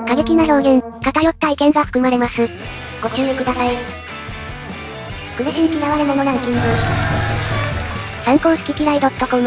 過激な表現、偏った意見が含まれます。ご注意ください。クレシン嫌われ者ランキング。参考好き嫌い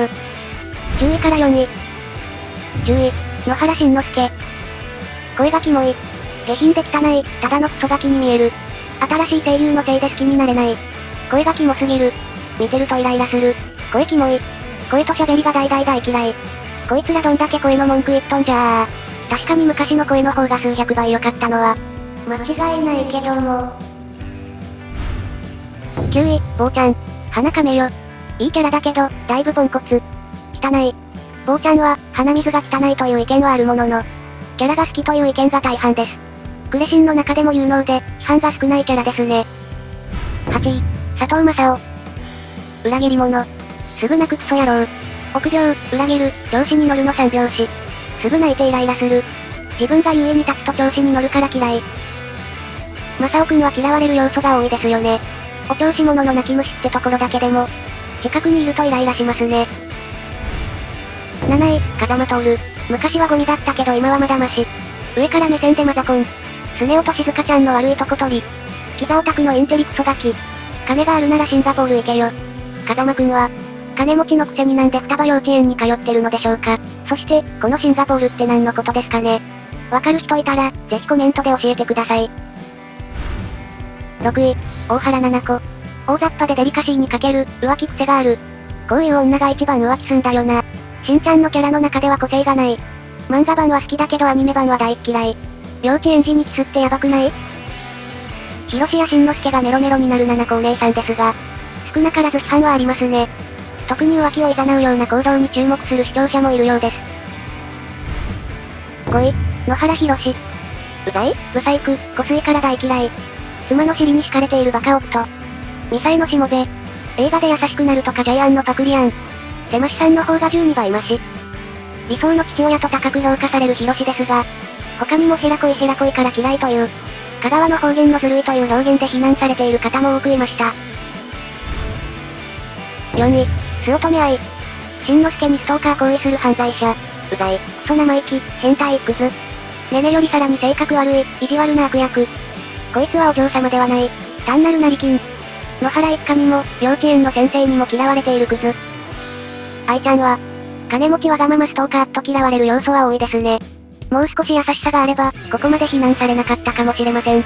.com。10位から4位。10位、野原しんのすけ。声がキモい。下品で汚い、ただのクソガキに見える。新しい声優のせいで好きになれない。声がキモすぎる。見てるとイライラする。声キモい。声と喋りが大嫌い。こいつらどんだけ声の文句言っとんじゃー。確かに昔の声の方が数百倍良かったのは、間違いないけども。9位、坊ちゃん。鼻かめよ。いいキャラだけど、だいぶポンコツ。汚い。坊ちゃんは、鼻水が汚いという意見はあるものの、キャラが好きという意見が大半です。クレシンの中でも有能で、批判が少ないキャラですね。8位、佐藤正夫。裏切り者。すぐ泣くクソ野郎。臆病、裏切る、調子に乗るの三拍子。すぐ泣いてイライラする。自分が優位に立つと調子に乗るから嫌い。正夫くんは嫌われる要素が多いですよね。お調子者の泣き虫ってところだけでも、近くにいるとイライラしますね。7位、風間徹。昔はゴミだったけど今はまだマシ。上から目線でマザコン。スネ夫と静香ちゃんの悪いとこ取り。キザオタクのインテリクソガキ。金があるならシンガポール行けよ。風間くんは、金持ちのくせになんで双葉幼稚園に通ってるのでしょうか。そして、このシンガポールって何のことですかね。わかる人いたら、ぜひコメントで教えてください。6位、大原菜々子。大雑把でデリカシーに欠ける、浮気癖がある。こういう女が一番浮気すんだよな。しんちゃんのキャラの中では個性がない。漫画版は好きだけどアニメ版は大嫌い。幼稚園児にキスってやばくない？ヒロシやしんのすけがメロメロになる七子お姉さんですが、少なからず批判はありますね。特に浮気を誘うような行動に注目する視聴者もいるようです。5位、野原ひろし。うざい、ブサイク、湖水から大嫌い。妻の尻に敷かれているバカ夫。ミサイのしもべ。映画で優しくなるとかジャイアンのパクリアン。セマシさんの方が12倍マシ。理想の父親と高く評価されるヒロシですが、他にもヘラコイから嫌いという、香川の方言のずるいという表現で非難されている方も多くいました。4位、酢乙女愛。しんのすけにストーカー行為する犯罪者。うざい、クソ生意気、変態、クズ。ねねよりさらに性格悪い、意地悪な悪役。こいつはお嬢様ではない、単なる成金。野原一家にも、幼稚園の先生にも嫌われているクズ。愛ちゃんは、金持ちわがままストーカーと嫌われる要素は多いですね。もう少し優しさがあれば、ここまで非難されなかったかもしれません。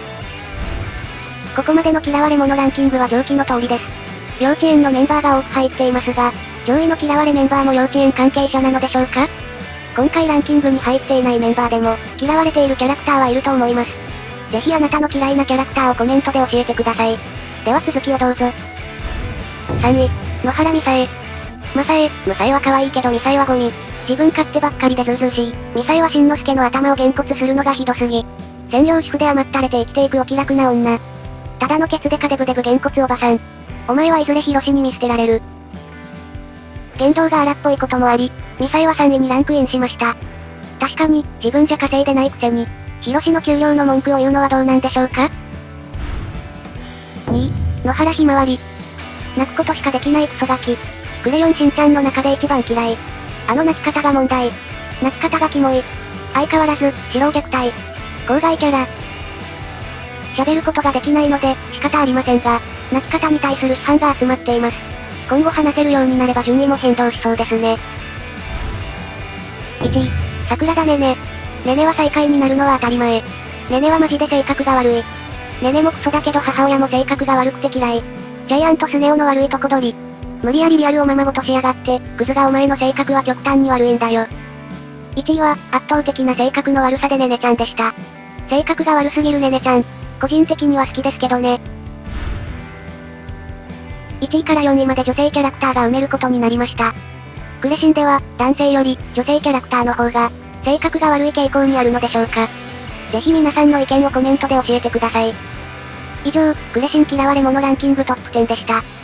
ここまでの嫌われ者ランキングは上記の通りです。幼稚園のメンバーが多く入っていますが、上位の嫌われメンバーも幼稚園関係者なのでしょうか？今回ランキングに入っていないメンバーでも、嫌われているキャラクターはいると思います。ぜひあなたの嫌いなキャラクターをコメントで教えてください。では続きをどうぞ。3位、野原みさえ。むさえは可愛いけどミサエはゴミ。自分勝手ばっかりでずうずうしい。ミサエはしんのすけの頭をげんこつするのがひどすぎ。専業主婦で甘ったれて生きていくお気楽な女。ただのケツデカデブデブげんこつおばさん。お前はいずれヒロシに見捨てられる。言動が荒っぽいこともあり、ミサエは3位にランクインしました。確かに、自分じゃ稼いでないくせに、ヒロシの給料の文句を言うのはどうなんでしょうか？ 2 位、野原ひまわり。泣くことしかできないクソガキ。クレヨンしんちゃんの中で一番嫌い。あの泣き方が問題。泣き方がキモい。相変わらず、指導虐待。公害キャラ。喋ることができないので、仕方ありませんが、泣き方に対する批判が集まっています。今後話せるようになれば順位も変動しそうですね。1位、桜田ねね。ねねは最下位になるのは当たり前。ねねはマジで性格が悪い。ねねもクソだけど母親も性格が悪くて嫌い。ジャイアンとスネ夫の悪いとこ取り。無理やりリアルをままごとしやがって、クズがお前の性格は極端に悪いんだよ。1位は、圧倒的な性格の悪さでねねちゃんでした。性格が悪すぎるねねちゃん。個人的には好きですけどね。1位から4位まで女性キャラクターが埋めることになりました。クレシンでは、男性より、女性キャラクターの方が、性格が悪い傾向にあるのでしょうか。ぜひ皆さんの意見をコメントで教えてください。以上、クレシン嫌われ者ランキングトップ10でした。